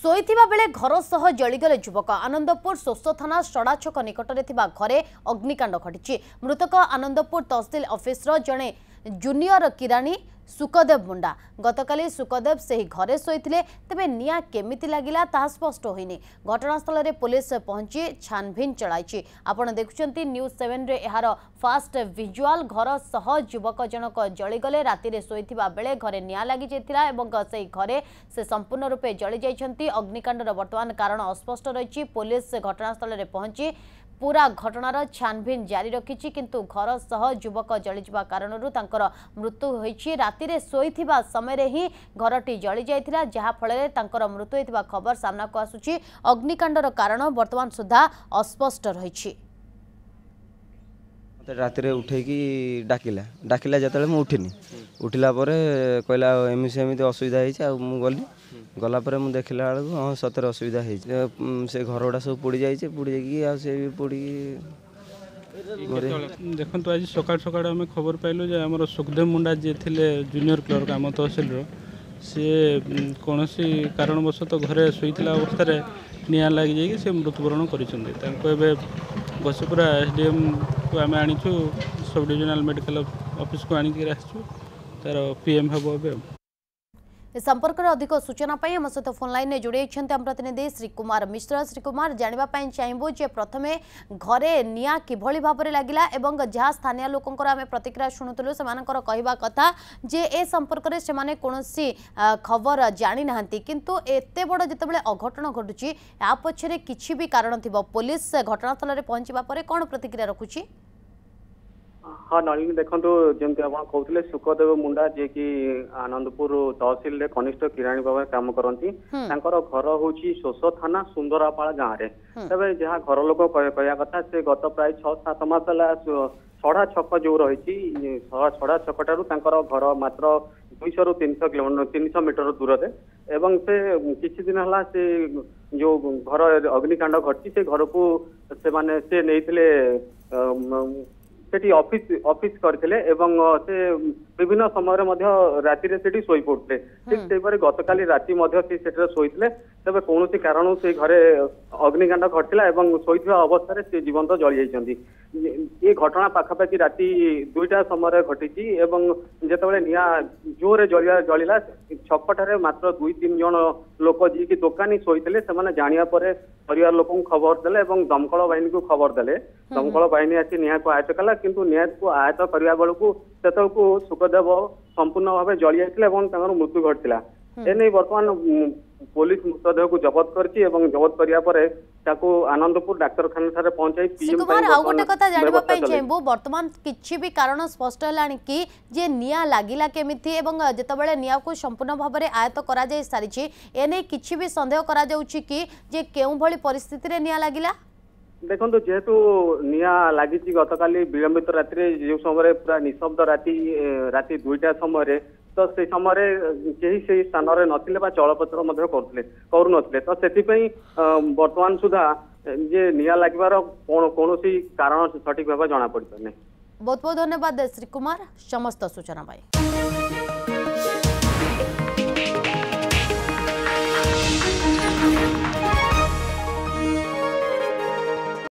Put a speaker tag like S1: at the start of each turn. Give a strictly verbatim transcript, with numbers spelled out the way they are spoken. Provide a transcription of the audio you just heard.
S1: शोइथिबा बेले घर सह जलिगले युवक आनंदपुर सोसो थाना सड़ा छक निकटरे थिबा घरे अग्निकांड घटिछि। मृतक आनंदपुर तहसिल ऑफिसर जड़े जूनियर किराणी सुखदेव मुंडा। गतकाली सुखदेव से ही घरे शोइथिले, तेबे निया केमिति लागिला ताहा स्पष्ट होइनि। घटनास्थल रे पुलिस पहुंची छानभिन चलाइछि। आपण देखुचंती न्यूज सेवन रे एहार फास्ट विजुअल। घर सह युवक जनक जलिगले। राति रे शोइथिबा बेले घरे निया लागि जेतिला एवं से घरे से संपूर्ण रूपे जली जाइछंती। अग्निकांडर वर्तमान कारण अस्पष्ट रहिछि। पुलिस घटनास्थल रे पहुंची पूरा घटनार छानभिन जारी रखिछि, किंतु घर सह युवक जलिजिबा कारणरू तांकर मृत्यु होइछि। राति रे शोइथिबा समय रे ही घरटी जली जाइथिला, जहा फଳରେ तांकर मृत्यु होइथिबा खबर सामना को आसुछि। अग्निकांडर कारण वर्तमान सुधा अस्पष्ट रहिछि।
S2: रात उठे डाकिला डाकिला जो मुझे उठिनी उठिला कहला एमसी एमती असुविधा हो गली गला मुझे देखला बेलू हाँ सतरे असुविधा से घर गुड़ा सब पोड़ जाए पोड़ जाए पोड़ी
S3: देखो आज सका सका आम खबर पाइलु जे आम सुखदेव मुंडा जी थे जूनियर क्लर्क आम तहसिल सी कौन सी कारणवश घरे शोला अवस्था निआ लग जाए से मृत्युवरण कर घसीपुरा एसडीएम को आम आनीचु सब डिविजनल मेडिकल ऑफिस को आनिक तार पीएम हम।
S1: इस संपर्क में अधिक सूचना पाई आम सहित फोन लाइन में जोड़ी आम प्रतिनिधि श्री कुमार मिश्र। श्री कुमार, जानापी चाहबू जे प्रथमे घरे निया किभली भाव में लगिला एवं जहाँ स्थानीय लोकंकर आम प्रतिक्रिया शुणुलु से कहवा कथा जे ए संपर्क में से कौनसी खबर जानी नाहंती, किंतु एते बड़ जितेबाला अघटन घटुची या पछरे किछि भी कारण थिबो। पुलिस घटनास्थल में पहुंचवा पर कौन प्रतिक्रिया रखुची?
S4: हाँ नलिनी देखो जमी आप कहते सुखदेव मुंडा जे कि आनंदपुर तहसिल रे कनिष्ठ किराणी भाव में कम करती घर हूँ सोसो थाना सुंदरापाड़ा गाँव में। तबे जहाँ घर लोक कह कथा से गत प्राय छह सात मास छड़ा छक जो रही छड़ा छकटू घर मात्र दुईश रु तीन सौ किलोमीटर तीन सौ मीटर दूर एवं से किसी दिन है से जो घर अग्निकांड घटी से घर को से माने से नहीं सेठी ऑफिस ऑफिस करथिले एवं से विभिन्न समय राति रे सेठी सोई पड़ते ठीक से गतकाली राति से सेठी सोईथिले। तबे कौनसी कारण से घरे अग्निकांड घटिला एवं सोईथिबा अवस्था से जीवंत जली जाइछंती। ये घटना पाखापाखि राति दुईटा समय घटी एवं जेतेबेले निया जोरे जलिया जलिला छकटारे मात्र दुई तीन जन लोक जी की दुकानी सोईथिले से जानिया परे परिवार लोक खबर देले एवं दमकल बाहिनी को खबर देले। दमकल बाहिनी आसी निया को आयत्त कला, किंतु निया को आयत्त करबा बेलू सेतको सुखदेव संपूर्ण भाव जली जाइथिले एवं तांकर मृत्यु घटिला। एने वर्तमान पुलिस मृतदेह को जबत करछि एवं जबत करिया परे ताको आनंदपुर डाक्तरखाना थारे पहुंचाई पीएम
S1: कुमार आ गोटे कथा जानिबा पई चाहबो वर्तमान किछि भी कारण स्पष्ट हलानी कि जे निया लागिला केमिथि एवं जेतबेले निया को संपूर्ण भाव में आयत्त करा जाय सारिछि एने किछि भी संदेह करा जाउछि कि जे केउ भली परिस्थिति रे निया लागिला?
S4: देखो जेहेतु निया लगी गतकाली विलंबित राति जो समय पूरा निशब्द राति राति दुईटा समय तो से समय कहीं से स्थान में नथिले बा चलप्रचल करथिले करू नथिले तो सेतिपई वर्तमान सुधा जे निया लागिबार कौनसी कारण सठिक भाव जना पड़ता नहीं।
S1: बहुत बहुत धन्यवाद श्री कुमार समस्त सूचना पाई।